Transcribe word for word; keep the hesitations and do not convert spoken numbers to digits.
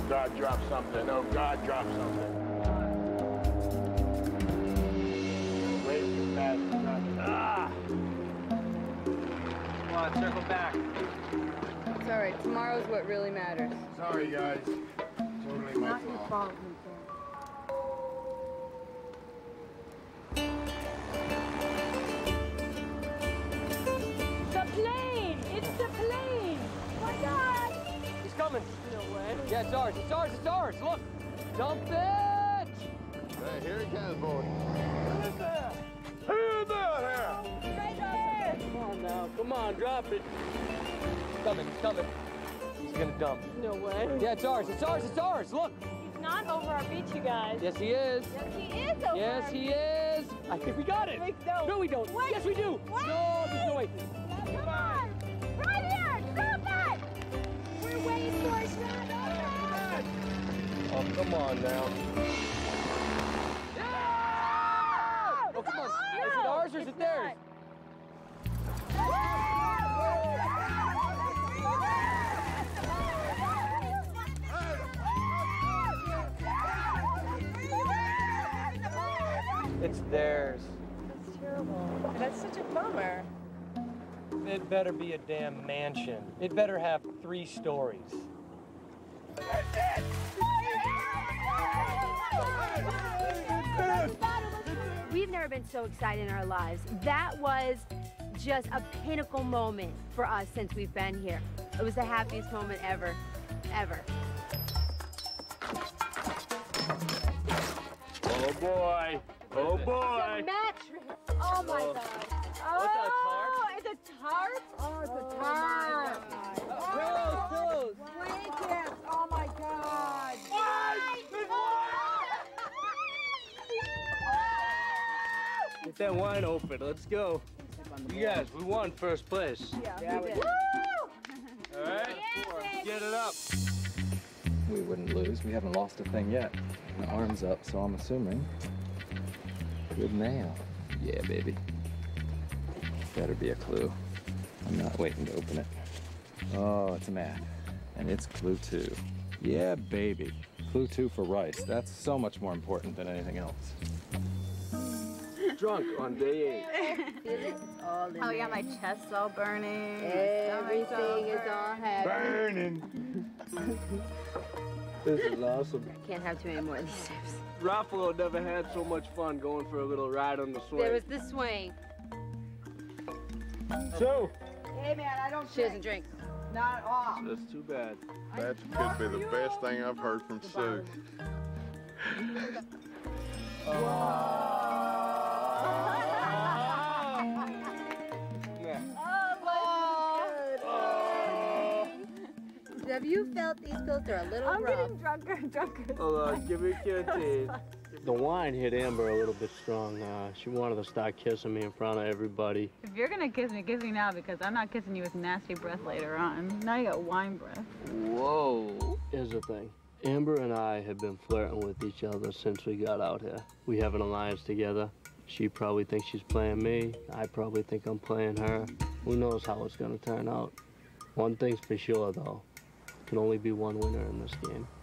God, drop something. Oh, God, drop something. Way too fast. Ah! Come on, circle back. It's all right. Tomorrow's what really matters. Sorry, guys. Totally my Not your fault. fault, The plane! It's the plane! Oh my God! He's coming. No way. Yeah, it's ours. It's ours. It's ours. Look. Dump it. Hey, here it comes, boy. Who's there? Who's there? Right there! Come on now. Come on, drop it. He's coming. He's coming. He's gonna dump. No way. Yeah, it's ours. It's ours. It's ours. Look. He's not over our beach, you guys. Yes, he is. Yes, he is over Yes, our he beach. is. I think we got it. Wait, no. No, we don't. Wait. Yes, we do. Wait. No, there's no way. Come on! Right here! Drop it! We're waiting for it. Drop it! Oh, come on now. Yeah! Oh, come on. No, Is it ours or is it's it theirs? It's theirs. That's terrible. That's such a bummer. It better be a damn mansion. It better have three stories. We've never been so excited in our lives. That was just a pinnacle moment for us since we've been here. It was the happiest moment ever, ever. Oh, boy. Oh, boy. Mattress. Oh my Oh. God. Oh, it's a tarp? Oh, it's a tarp. Pillows, pillows. Blankets. Oh my God. Get that wine open. Let's go. You guys, we won first place. Yeah, we did. All right? Get it up. We wouldn't lose. We haven't lost a thing yet. My arm's up, so I'm assuming. Good mail. Yeah, baby. Better be a clue. I'm not waiting to open it. Oh, it's a map. And it's clue two. Yeah, baby. Clue two for rice. That's so much more important than anything else. Drunk on day eight. Oh, yeah, my chest's all burning. Everything is all happy. Burning. This is awesome. Can't have too many more of these times. Ruffalo never had so much fun going for a little ride on the swing. There was the swing. So, Hey man, I don't She doesn't drink. Not at all. that's too bad. That could be the best thing I've heard from Sue. Have you felt these pills are a little I'm rough? getting drunker and drunker. Hold on, give me a canteen. The wine hit Amber a little bit strong. Uh, she wanted to start kissing me in front of everybody. If you're gonna kiss me, kiss me now because I'm not kissing you with nasty breath later on. Now you got wine breath. Whoa. Here's the thing. Amber and I have been flirting with each other since we got out here. We have an alliance together. She probably thinks she's playing me. I probably think I'm playing her. Who knows how it's gonna turn out. One thing's for sure, though. Can only be one winner in this game.